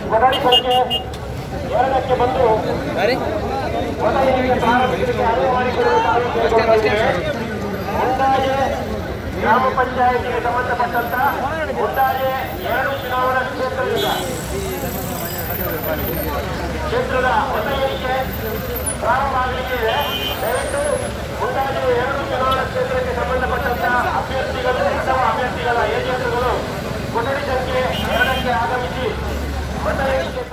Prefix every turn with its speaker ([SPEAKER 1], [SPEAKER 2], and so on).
[SPEAKER 1] ಕೊಠಡಿ ಸಂಖ್ಯೆ 2ಕ್ಕೆ ಬಂದು ಮತ ಎಣಿಕೆ ಪ್ರಾರಂಭಿಸಲಿಕ್ಕೆ ಅನುವು ಮಾಡಿಕೊಡುವುದಾಗಿ ಮುಂದಾಜೆ ಗ್ರಾಮ ಪಂಚಾಯಿತಿಗೆ ಸಂಬಂಧಪಟ್ಟಂತ ಮುಂದಾಜೆ 2 ಚುನಾವಣಾ ಕ್ಷೇತ್ರದ ಮತ ಎಣಿಕೆ ಪ್ರಾರಂಭ ಆಗಲಿಕ್ಕಿದೆ. ದಯವಿಟ್ಟು ಮುಂದಾಜೆ 2 ಚುನಾವಣಾ ಕ್ಷೇತ್ರಕ್ಕೆ ಸಂಬಂಧಪಟ್ಟಂತ ಅಭ್ಯರ್ಥಿಗಳು ಅಥವಾ ಅಭ್ಯರ್ಥಿಗಳ ಏಜೆಂಟ್ಗಳು ಕೊಠಡಿ ಸಂಖ್ಯೆ 2ಕ್ಕೆ ಆಗಮಿಸಿ ಮತ ಎಣಿಕೆ